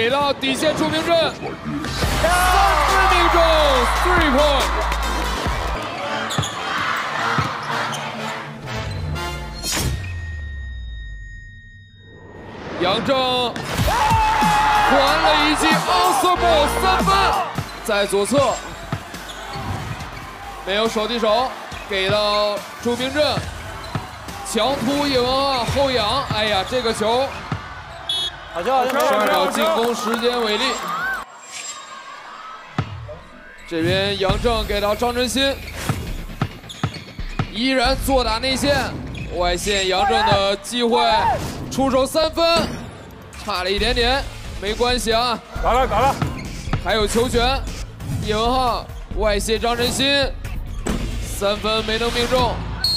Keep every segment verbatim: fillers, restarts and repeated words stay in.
给到底线出名阵，三分命中 ，three point。杨正还了一记 answer ball 三分，在左侧没有手递手，给到朱明镇，强突叶文浩后仰，哎呀，这个球。 好球！好球！ 上秒进攻时间为例，这边杨正给到张真心，依然坐打内线，外线杨正的机会，出手三分，差了一点点，没关系啊。 打了打了， 还有球权，叶文浩外线张真心，三分没能命中，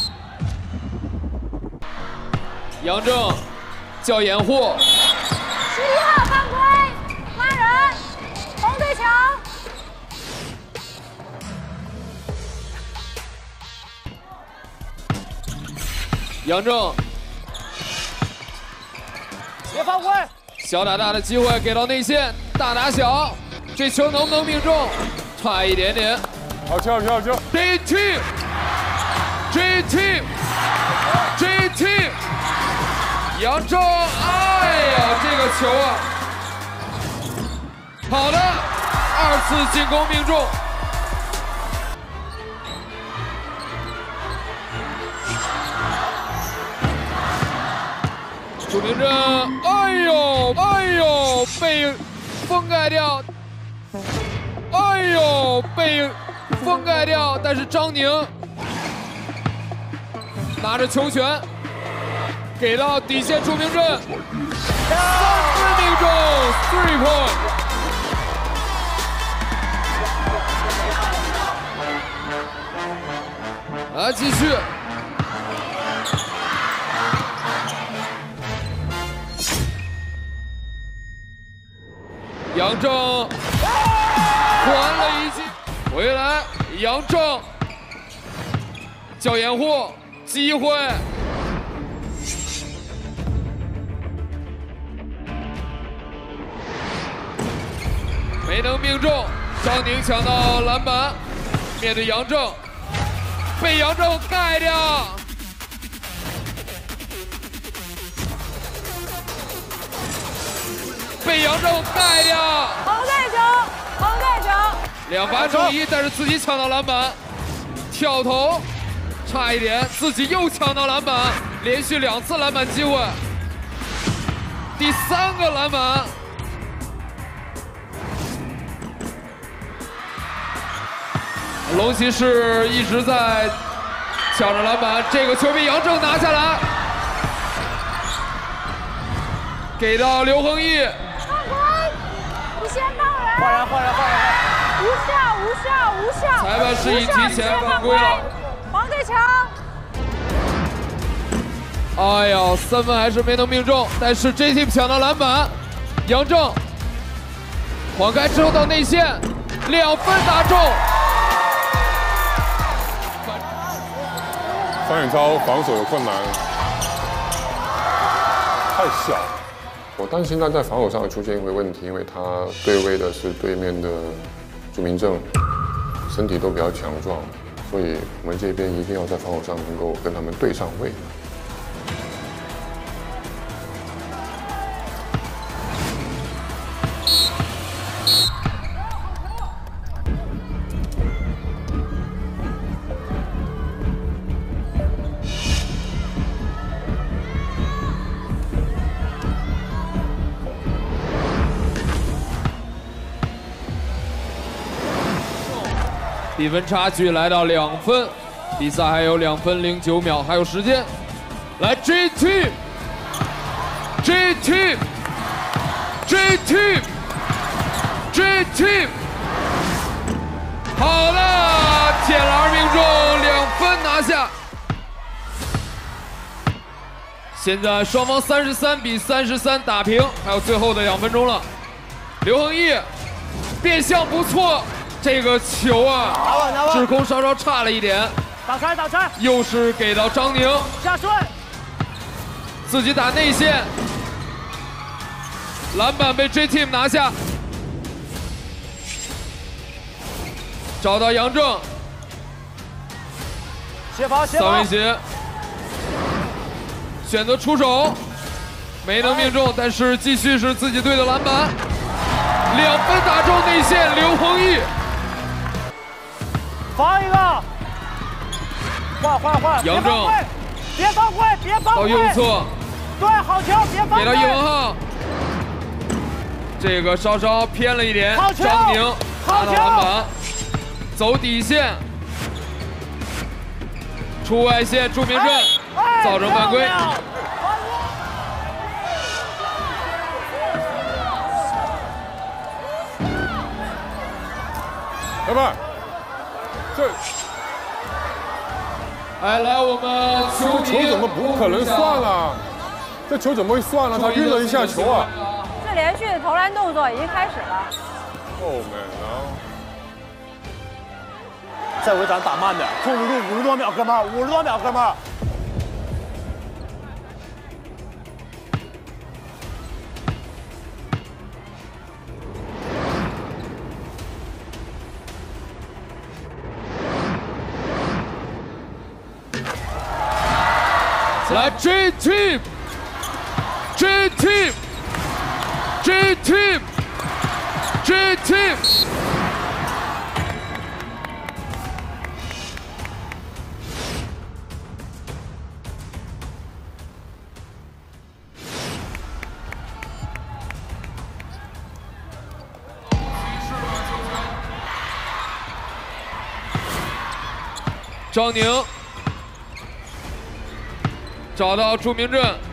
杨正叫掩护。 十一号犯规，拉人，红队球。 杨正， 别犯规！ 小打大的机会给到内线，大打小，这球能不能命中？差一点点。 好球好球好球 ！G T，G T，G T。 杨正，哎呀，这个球啊，好的，二次进攻命中。朱明镇，哎呦，哎呦，被封盖掉，哎呦，被封盖掉，但是张宁拿着球权。 给到底线出名阵，三分命中 ，three point。啊，继续。杨正还了一记，回来，杨正叫掩护，机会。 没能命中，张宁抢到篮板，面对杨正，被杨正盖掉。被杨正盖掉。 红队球，红队球。 两罚中一，但是自己抢到篮板，跳投，差一点，自己又抢到篮板，连续两次篮板机会，第三个篮板。 龙骑士一直在抢着篮板，这个球被杨正拿下来，给到刘恒毅。 犯规！你先放人。 换人换人换人。 无效无效无效。 裁判示意提前犯规了。 黄队球。 哎呀，三分还是没能命中，但是 J T 抢到篮板，杨正晃开之后到内线，两分打中。 张远超防守有困难，太小。我担心他在防守上出现一个问题，因为他对位的是对面的朱明正，身体都比较强壮，所以我们这边一定要在防守上能够跟他们对上位。 比分差距来到两分，比赛还有两分零九秒，还有时间。来 ，G T，G T，G T，G T， 好了，铁篮命中，两分拿下。现在双方三十三比三十三打平，还有最后的两分钟了。刘恒毅变向不错。 这个球啊，制空稍稍差了一点， 打开打开， 又是给到张宁， 下顺， 自己打内线， 篮板被 J Team 拿下，找到杨正， 协防协三防威胁，选择出手，没能命中，但是继续是自己队的篮板，两分打中内线刘弘毅， 防一个，换换换， 杨正， 别犯规，别犯规， 到右侧， 对，好球，别犯规， 给到叶文浩，这个稍稍偏了一点，张宁拿到篮板，走底线，出外线，朱明镇造成犯规。 老板，这哎，来我们球球怎么不可能算了？这球怎么会算了？他运了一下球啊！ 这连续的投篮动作已经开始了。 后面，然后再回咱打慢点，控制住五十多秒，哥们儿，五十多秒，哥们儿。 来 J Team，J Team，J Team，J Team。张宁找到朱明镇。